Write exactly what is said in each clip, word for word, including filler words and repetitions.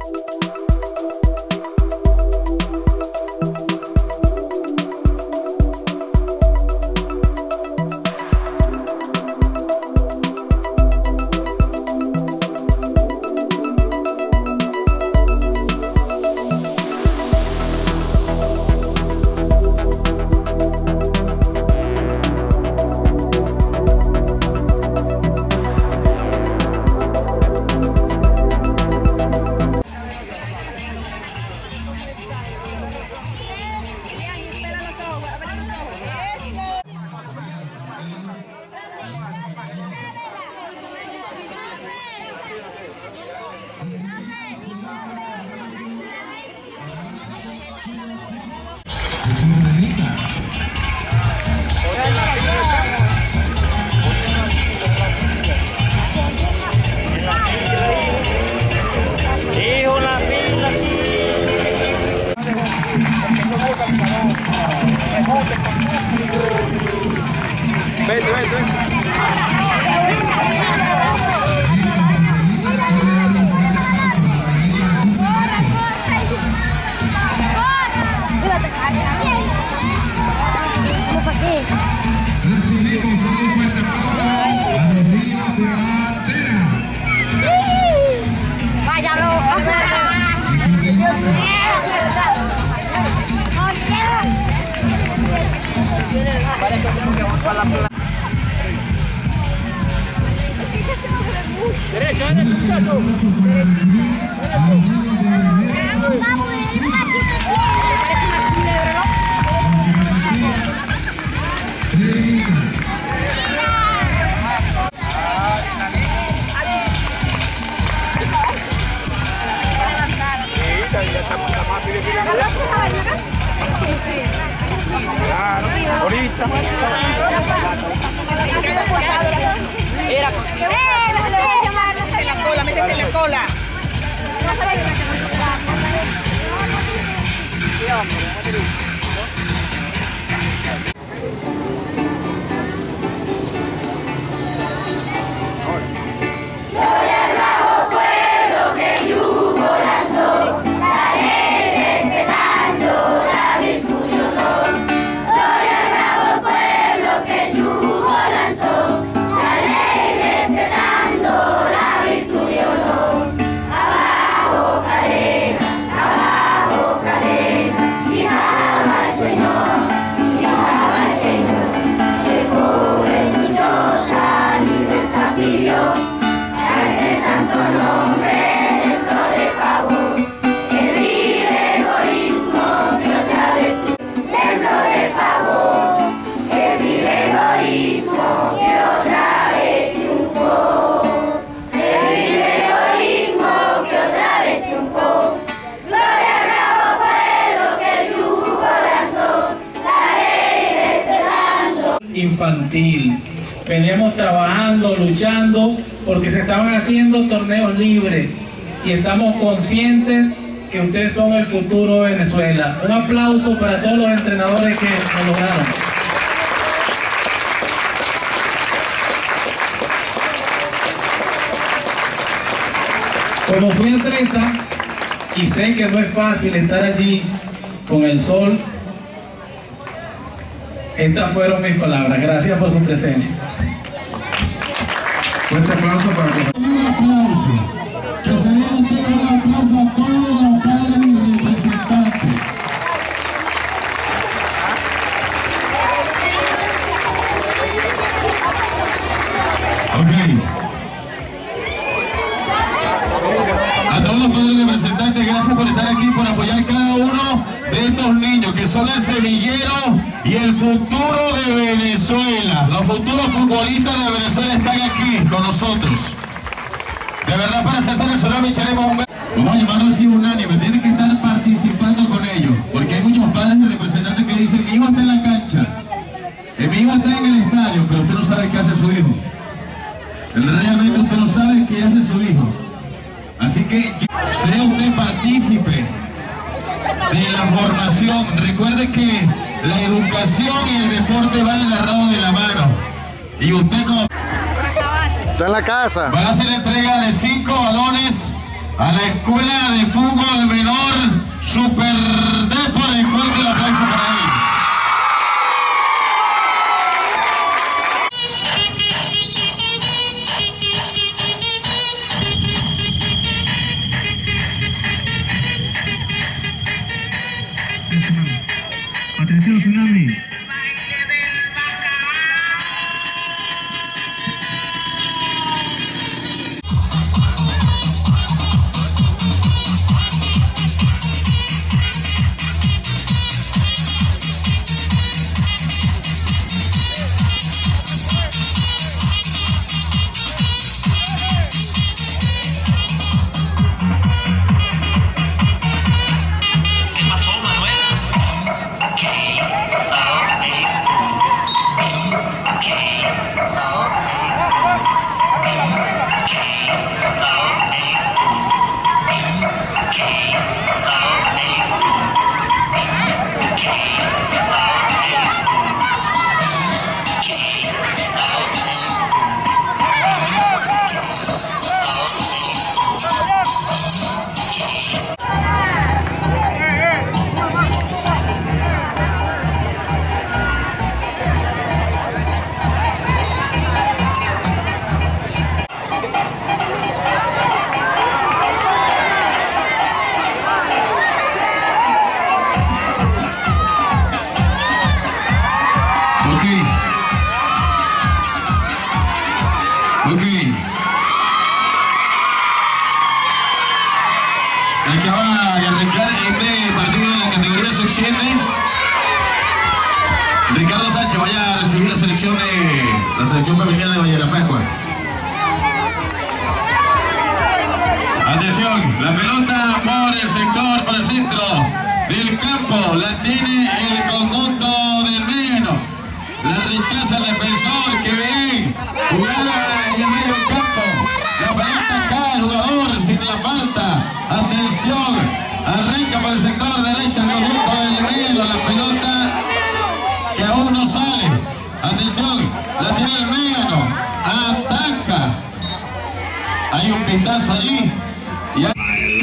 Vete, vete. Derecho, derecho, muchacho. Ahorita. Era. En la cola, métete en la cola. Infantil. Veníamos trabajando, luchando, porque se estaban haciendo torneos libres y estamos conscientes que ustedes son el futuro de Venezuela. Un aplauso para todos los entrenadores que lo lograron. Como fui atleta y sé que no es fácil estar allí con el sol, estas fueron mis palabras. Gracias por su presencia. Fuerte aplauso para ti. Un aplauso. Que se den ustedes un aplauso a todos los padres y representantes. Ok. A todos los padres y representantes, gracias por estar aquí, por apoyar cada uno de estos niños que son el semillero y el futuro de Venezuela. Los futuros futbolistas de Venezuela están aquí con nosotros. De verdad, para ser seleccionados echaremos un... Vamos a llamarlo así unánime, tienen que estar participando con ellos, porque hay muchos padres y representantes que dicen: mi hijo está en la cancha, eh, mi hijo está en el estadio, pero usted no sabe qué hace su hijo. Realmente usted no sabe qué hace su hijo. Así que sea usted partícipe de la formación. Recuerde que la educación y el deporte van agarrados de la mano. Y usted como... Está en la casa. Va a hacer entrega de cinco balones a la Escuela de Fútbol Menor Super Depor, y fuerte el aplauso para ellos. Atención, Tsunami. Ok. Acaba de arrancar este partido en la categoría sub siete. Ricardo Sánchez vaya a recibir la selección de la selección femenina de Valle de la Pascua. Atención, la pelota por el sector, por el centro del campo, la tiene el conjunto del Médano. La rechaza el defensor, que bien, jugada en el medio del campo, la pelota acá, el jugador sin la falta, atención, arranca por el sector derecho el conjunto del Médano, la pelota que aún no sale, atención, la tiene el Médano, ataca, hay un pintazo allí, y hay...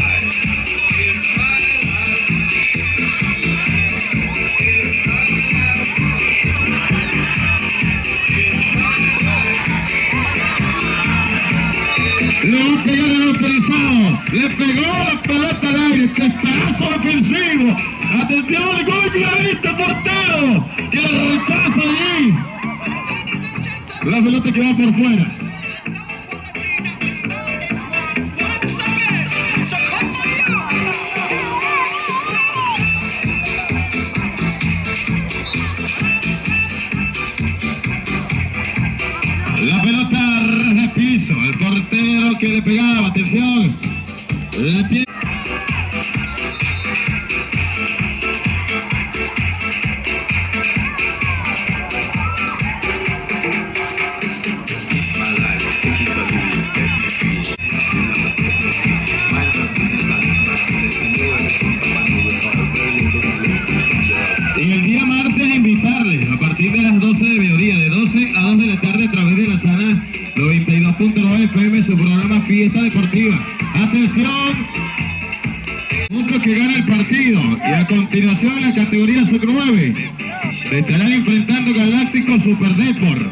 Le va a pegar el autorizado, le pegó la pelota al aire, pedazo defensivo. Atención, gol clarito, portero, que la rechaza allí. La pelota que va por fuera. La pelota de piso, el portero que le pegaba, atención, la tiene. En el día martes invitarles a partir de las doce de mediodía, de doce a dos de la tarde a través de la Sana noventa y dos punto nueve F M, su programa Fiesta Deportiva. Atención, punto que gana el partido, y a continuación la categoría sub nueve se estarán enfrentando Galáctico Super Depor.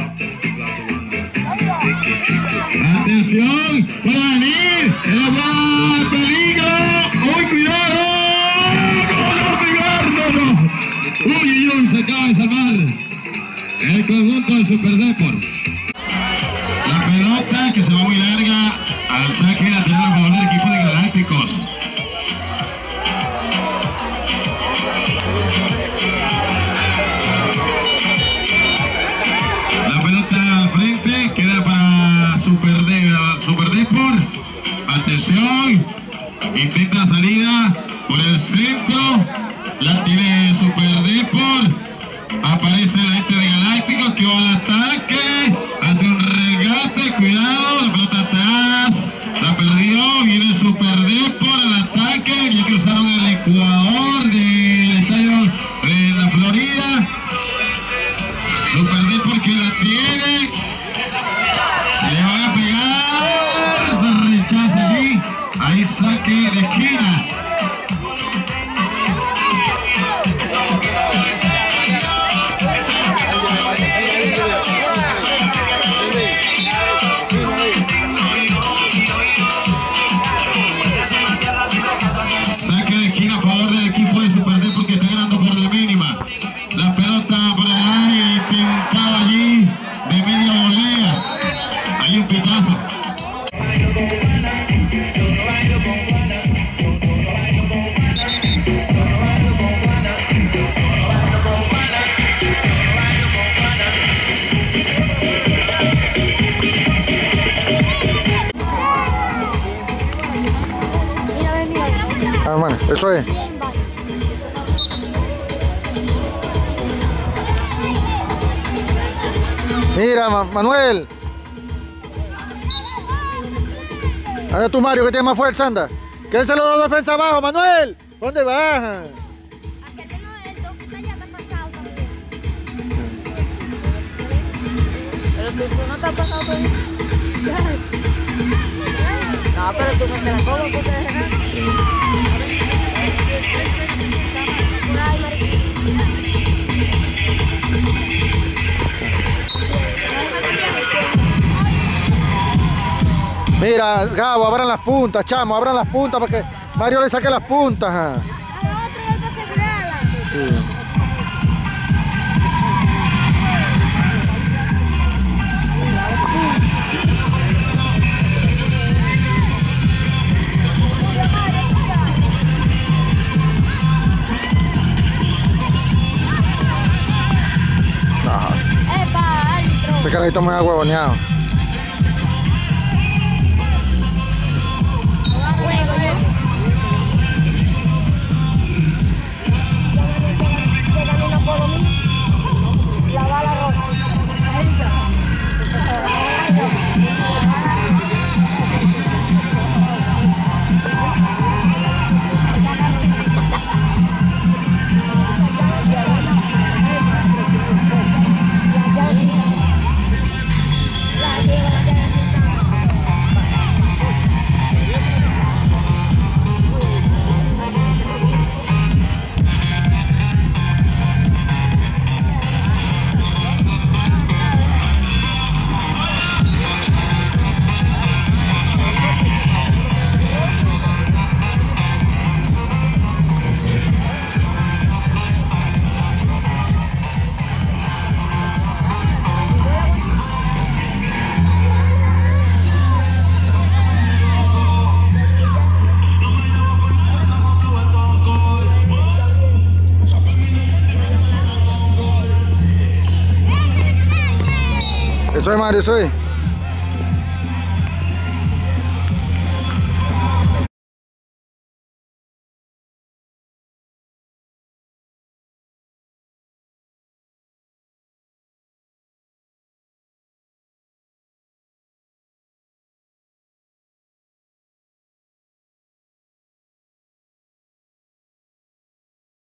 Atención, puede venir, el agua, peligro, uy, cuidado, no, pegar, no, no. Uy, uy, uy, se acaba de salvar el conjunto del Super Depor. La pelota que se va muy larga al saque lateral a favor del equipo de Galácticos. La pelota al frente queda para Super, de, Super Depor. Atención, intenta la salida por el centro, la tiene Super Depor. Aparece la gente de Galácticos que va al ataque, hace un regate, cuidado, la pelota atrás, la perdió, viene el Super Depor al ataque, y cruzaron el Ecuador del estadio de la Florida. Super Depor que la tiene, le van a pegar, se rechaza allí, ahí esquina. Saque de esquina a favor del equipo de Super D porque está ganando por la mínima. La pelota por el aire, pintado allí de media volea. Hay un pitazo. Ah, bueno, eso es. Mira, Ma- Manuel. Anda tú, Mario, que tiene más fuerza, anda. Quédense los dos defensas abajo, Manuel. ¿Dónde bajan? Aquel no, el toque ya está pasado también. Pero tú, tú no te has pasado todavía. No, pero tú no te la comas porque es verdad. Ay, mariquita. Mira, Gabo, abran las puntas, chamo, abran las puntas para que Mario le saque las puntas. ah. Al otro ya está asegurada. Sí. No, Epa, árbitro. ese carajito muy agüevoneado. Juego, ¿no? Se camina por mí. La bala roja. Eso es, Mario, eso es.